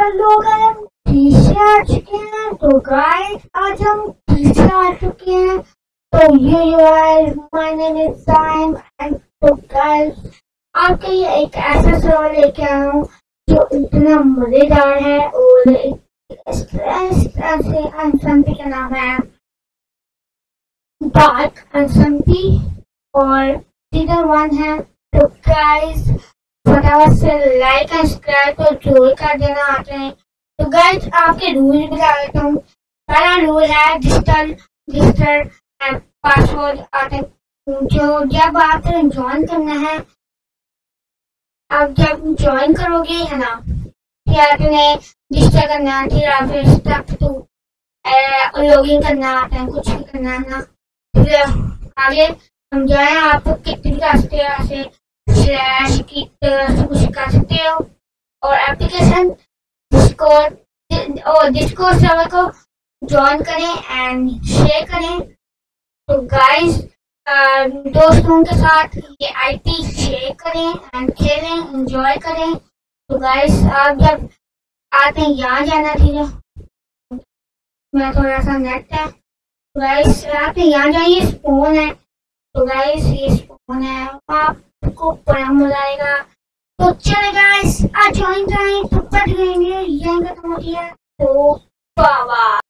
पर लोग हैं, हम तीसरे आ चुके हैं। तो गाइस आज हम तीसरे आ चुके हैं। तो ये guys my name is Saim and तो गाइस आपके लिए एक ऐसा सवाल लेके आया हूँ जो इतना मजेदार है और इस तरह से अनसंती का नाम है डार्क अनसंती और सीजन 1 है। तो गाइस फटाफट से लाइक एंड सब्सक्राइब तो जरूर कर देना आते हैं। तो गाइस आपके रूल बता देता हूँ। पहला रूल है डिजिटल पासवर्ड आते जो जब आपने ज्वाइन करना है, आप जब ज्वाइन करोगे है ना, फिर आपने रजिस्टर करना है, फिर आपने स्टेप 2 लॉगिन करना आता है, कुछ भी करना है ना। फिर आगे हम जाए आप कितने भी रास्ते ऐसे स्लैश की तरह से कुछ कर सकते हो और एप्लीकेशन डिस्कॉर्ड सर्वर को ज्वाइन करें एंड शेयर करें। तो गाइस दोस्तों के साथ ये आईटी शेयर करें एंड खेलें, एंजॉय करें। तो गाइस आप जब आते हैं यहाँ जाना चाहिए, मैं थोड़ा सा नेट है। तो गाइस आप यहाँ जाइए, स्पोन है। तो गाइस ये स्पोन है, आपको बड़ा मजा आएगा। तो चले गाइस आज ज्वाइन करें, तो कर लेंगे, यहीं खत्म होती है। तो बाबा।